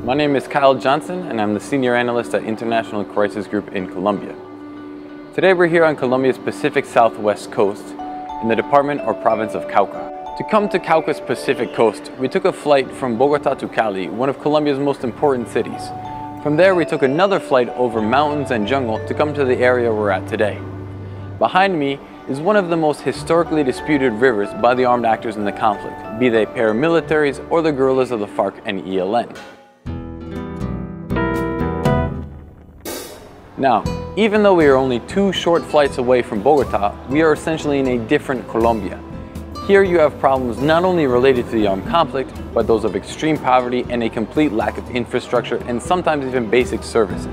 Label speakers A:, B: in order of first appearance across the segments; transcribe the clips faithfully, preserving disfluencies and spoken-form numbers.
A: My name is Kyle Johnson, and I'm the Senior Analyst at International Crisis Group in Colombia. Today we're here on Colombia's Pacific Southwest coast in the department or province of Cauca. To come to Cauca's Pacific coast, we took a flight from Bogota to Cali, one of Colombia's most important cities. From there, we took another flight over mountains and jungle to come to the area we're at today. Behind me is one of the most historically disputed rivers by the armed actors in the conflict, be they paramilitaries or the guerrillas of the FARC and E L N. Now, even though we are only two short flights away from Bogota, we are essentially in a different Colombia. Here you have problems not only related to the armed conflict, but those of extreme poverty and a complete lack of infrastructure and sometimes even basic services.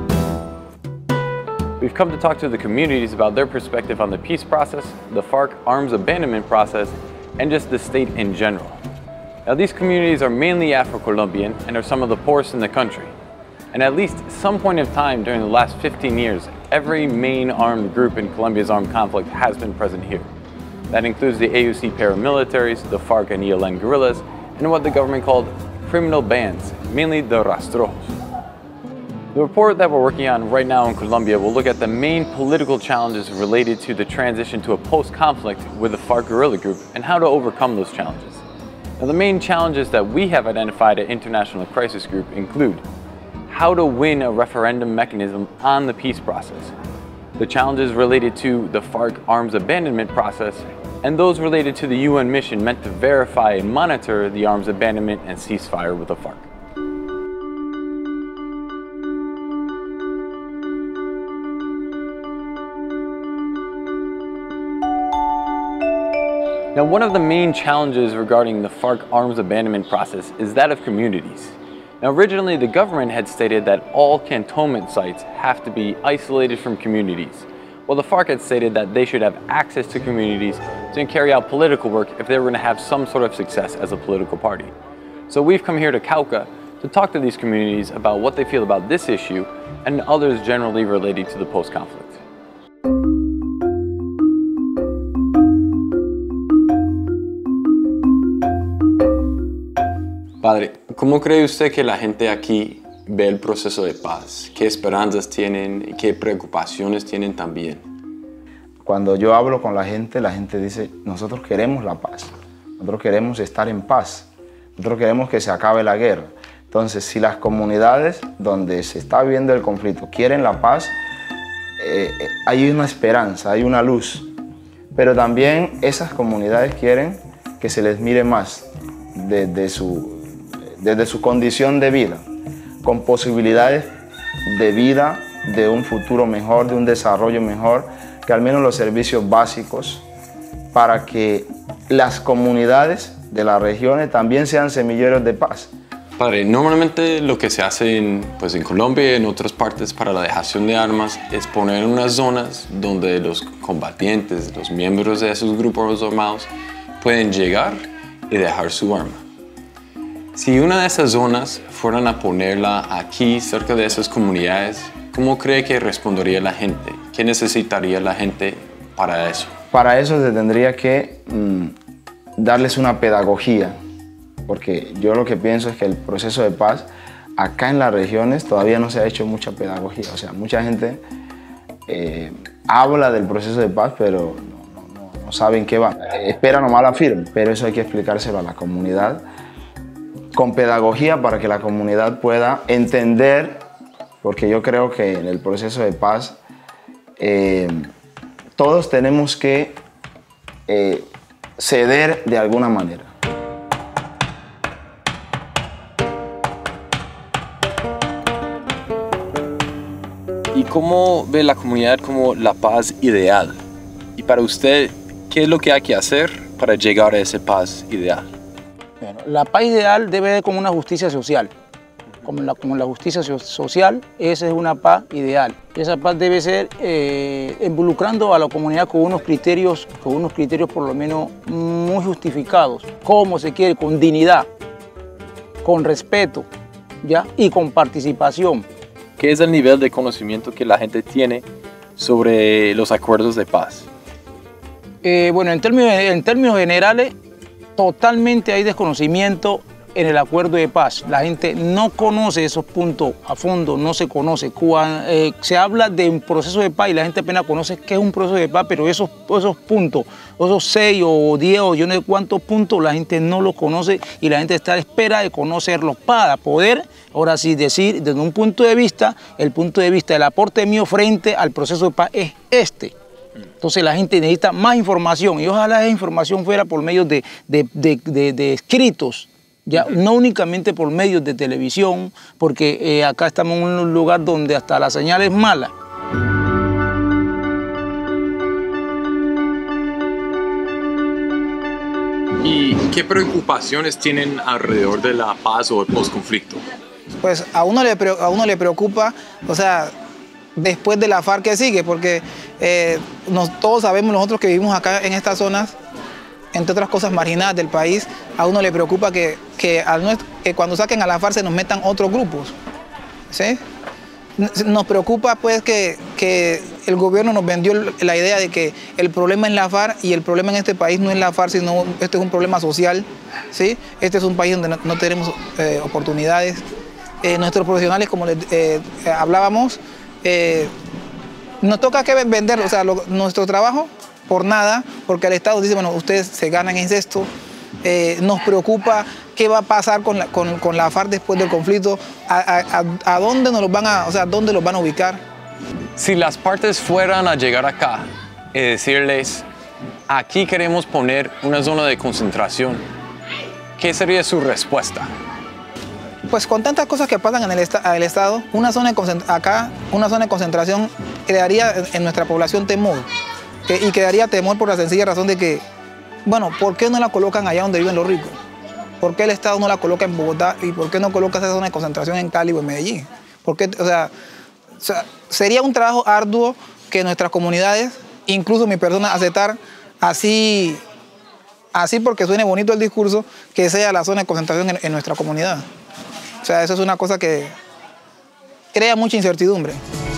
A: We've come to talk to the communities about their perspective on the peace process, the FARC arms abandonment process, and just the state in general. Now, these communities are mainly Afro-Colombian and are some of the poorest in the country. And at least some point of time during the last fifteen years, every main armed group in Colombia's armed conflict has been present here. That includes the A U C paramilitaries, the FARC and E L N guerrillas, and what the government called criminal bands, mainly the Rastrojos. The report that we're working on right now in Colombia will look at the main political challenges related to the transition to a post-conflict with the FARC guerrilla group and how to overcome those challenges. Now, the main challenges that we have identified at International Crisis Group include how to win a referendum mechanism on the peace process, the challenges related to the FARC arms abandonment process, and those related to the U N mission meant to verify and monitor the arms abandonment and ceasefire with the FARC. Now, one of the main challenges regarding the FARC arms abandonment process is that of communities. Now, originally, the government had stated that all cantonment sites have to be isolated from communities, while the FARC had stated that they should have access to communities to carry out political work if they were going to have some sort of success as a political party. So we've come here to Cauca to talk to these communities about what they feel about this issue and others generally related to the post-conflict.
B: Padre, ¿cómo cree usted que la gente aquí ve el proceso de paz? ¿Qué esperanzas tienen y qué preocupaciones tienen también?
C: Cuando yo hablo con la gente, la gente dice, nosotros queremos la paz, nosotros queremos estar en paz, nosotros queremos que se acabe la guerra. Entonces, si las comunidades donde se está viviendo el conflicto quieren la paz, eh, hay una esperanza, hay una luz. Pero también esas comunidades quieren que se les mire más desde su desde su condición de vida, con posibilidades de vida, de un futuro mejor, de un desarrollo mejor, que al menos los servicios básicos, para que las comunidades de las regiones también sean semilleros de paz.
B: Padre, normalmente lo que se hace en, pues en Colombia y en otras partes para la dejación de armas es poner unas zonas donde los combatientes, los miembros de esos grupos armados pueden llegar y dejar su arma. Si una de esas zonas fueran a ponerla aquí, cerca de esas comunidades, ¿cómo cree que respondería la gente? ¿Qué necesitaría la gente para eso?
C: Para eso se tendría que mmm, darles una pedagogía, porque yo lo que pienso es que el proceso de paz, acá en las regiones todavía no se ha hecho mucha pedagogía. O sea, mucha gente eh, habla del proceso de paz, pero no, no, no, no saben qué va. Espera nomás la firma, pero eso hay que explicárselo a la comunidad con pedagogía para que la comunidad pueda entender, porque yo creo que en el proceso de paz eh, todos tenemos que eh, ceder de alguna manera.
A: ¿Y cómo ve la comunidad como la paz ideal? Y para usted, ¿qué es lo que hay que hacer para llegar a esa paz ideal?
D: Bueno, la paz ideal debe ser como una justicia social. Como la, como la justicia social, esa es una paz ideal. Esa paz debe ser eh, involucrando a la comunidad con unos criterios, con unos criterios por lo menos muy justificados. Cómo se quiere, con dignidad, con respeto, ¿ya? Y con participación.
A: ¿Qué es el nivel de conocimiento que la gente tiene sobre los acuerdos de paz?
D: Eh, bueno, en términos, en términos generales, totalmente hay desconocimiento en el acuerdo de paz. La gente no conoce esos puntos a fondo, no se conoce. Cuando, eh, se habla de un proceso de paz y la gente apenas conoce qué es un proceso de paz, pero esos, esos puntos, esos seis o diez o yo no sé cuántos puntos, la gente no los conoce y la gente está a espera de conocerlos para poder, ahora sí, decir desde un punto de vista, el punto de vista del aporte mío frente al proceso de paz es este. Entonces la gente necesita más información y ojalá esa información fuera por medio de, de, de, de, de escritos, ya, no únicamente por medios de televisión, porque eh, acá estamos en un lugar donde hasta la señal es mala.
B: ¿Y qué preocupaciones tienen alrededor de la paz o el posconflicto?
E: Pues a uno le, a uno le preocupa, o sea, después de la FARC que sigue, porque eh, nos, todos sabemos nosotros que vivimos acá en estas zonas, entre otras cosas marginadas del país, a uno le preocupa que, que, al, que cuando saquen a la FARC se nos metan otros grupos, ¿sí? Nos preocupa pues que, que el gobierno nos vendió la idea de que el problema es la FARC y el problema en este país no es la FARC, sino este es un problema social, ¿sí? Este es un país donde no, no tenemos eh, oportunidades. Eh, nuestros profesionales, como les eh, hablábamos, eh, nos toca que vender, o sea, lo, nuestro trabajo por nada, porque el Estado dice, bueno, ustedes se ganan en esto. Eh, nos preocupa qué va a pasar con la, con, con la FARC después del conflicto, a, a, a dónde nos los van a, o sea, dónde los van a ubicar.
B: Si las partes fueran a llegar acá y decirles, aquí queremos poner una zona de concentración, ¿qué sería su respuesta?
E: Pues con tantas cosas que pasan en el, esta, el Estado, una zona de acá, una zona de concentración crearía en nuestra población temor. Que, y quedaría temor por la sencilla razón de que, bueno, ¿por qué no la colocan allá donde viven los ricos? ¿Por qué el Estado no la coloca en Bogotá? ¿Y por qué no coloca esa zona de concentración en Cali o en Medellín? ¿Por qué? O sea, o sea, sería un trabajo arduo que nuestras comunidades, incluso mi persona, aceptar así, así porque suene bonito el discurso, que sea la zona de concentración en, en nuestra comunidad. O sea, eso es una cosa que crea mucha incertidumbre.